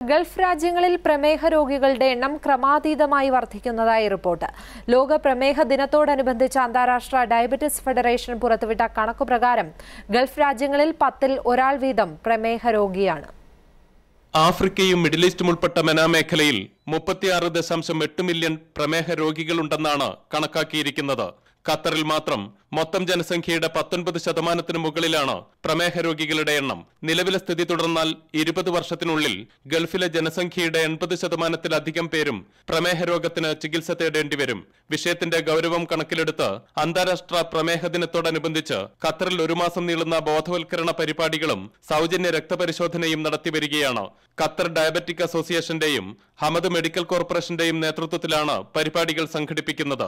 Gulf രാജ്യങ്ങളിൽ പ്രമേഹ രോഗികളുടെ എണ്ണം ക്രമാതീതമായി വർദ്ധിക്കുന്നതായി റിപ്പോർട്ട്. ലോക പ്രമേഹ ദിനത്തോടനുബന്ധിച്ച് അന്താരാഷ്ട്ര ഡയബറ്റിസ് ഫെഡറേഷൻ പുറത്തുവിട്ട കണക്കുപ്രകാരം ഗൾഫ് രാജ്യങ്ങളിൽ 10-ൽ ഒരാൾ വീതം പ്രമേഹ രോഗിയാണ്. ആഫ്രിക്കയും മിഡിൽ ഈസ്റ്റും ഉൾപ്പെട്ട മെന മേഖലയിൽ 36.8 മില്യൺ പ്രമേഹ രോഗികളുണ്ടെന്നാണ് കണക്കാക്കിയിരിക്കുന്നത്. ഖത്തറിൽ മാത്രം മൊത്തം ജനസംഖ്യയുടെ 19% മുകളിലാണ് പ്രമേഹ രോഗികളുടെ എണ്ണം. നിലവിലെ സ്ഥിതി തുടർന്നാൽ 20 വർഷത്തിനുള്ളിൽ ഗൾഫിലെ ജനസംഖ്യയുടെ 80%-ലധികം പേരും പ്രമേഹ രോഗത്തിന് ചികിത്സ തേടേണ്ടി വരും. വിഷയത്തിന്റെ ഗൗരവം കണക്കിലെടുത്ത് അന്താരാഷ്ട്ര പ്രമേഹ ദിനത്തോടനുബന്ധിച്ച് ഖത്തറിൽ 1 മാസം നീളുന്ന ബോധവൽക്കരണ പരിപാടികളും സൗജന്യ രക്തപരിശോധനയും നടത്തിവരികയാണ്. ഖത്തർ ഡയബറ്റിക് അസോസിയേഷന്റെയും ഹമദ് മെഡിക്കൽ കോർപ്പറേഷന്റെയും നേതൃത്വത്തിലാണ് പരിപാടികൾ സംഘടിപ്പിക്കുന്നത്.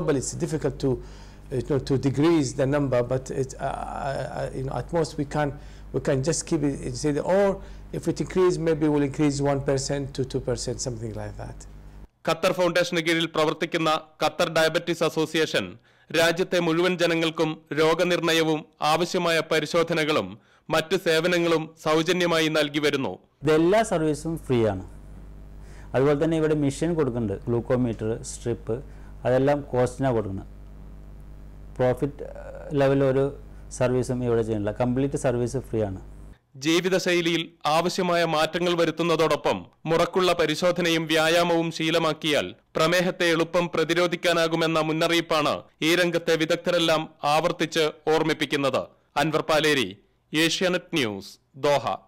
To decrease the number, but at most we can just keep it steady, or if it increase, maybe we'll increase 1% to 2%, something like that. Qatar ഫൗണ്ടേഷന് കീഴിൽ പ്രവർത്തിക്കുന്ന ഖത്തർ ഡയബറ്റിസ് അസോസിയേഷൻ രാജ്യത്തെ മുഴുവൻ ജനങ്ങൾക്കും രോഗനിർണയവും ആവശ്യമായ പരിശോധനകളും മറ്റ് സേവനങ്ങളും സൗജന്യമായി നൽകി വരുന്നു. എല്ലാ സർവീസും ഫ്രീ ആണ്. അതുപോലെ തന്നെ ഇവിടെ മെഷീൻ കൊടുക്കുന്നുണ്ട്, ഗ്ലൂക്കോമീറ്റർ, സ്ട്രിപ്പ്, അതെല്ലാം കോസ്റ്റിനാണ് കൊടുക്കുന്നത്. പ്രോഫിറ്റ് ലെവൽ ഒരു സർവീസും ഇവിടെ ചെയ്യുന്നില്ല. കംപ്ലീറ്റ് സർവീസ് ഫ്രീ ആണ്. ജീവിതശൈലിയിൽ ആവശ്യമായ മാറ്റങ്ങൾ വരുത്തുന്നതോടൊപ്പം മുറക്കുള്ള പരിശോധനയും വ്യായാമവും ശീലമാക്കിയാൽ പ്രമേഹത്തെ എളുപ്പം പ്രതിരോധിക്കാനാകുമെന്ന മുന്നറിയിപ്പാണ് ഈ രംഗത്തെ വിദഗ്ധരെല്ലാം ആവർത്തിച്ച് ഓർമ്മിപ്പിക്കുന്നത്. Anwar Paleri, Asianet news, Doha.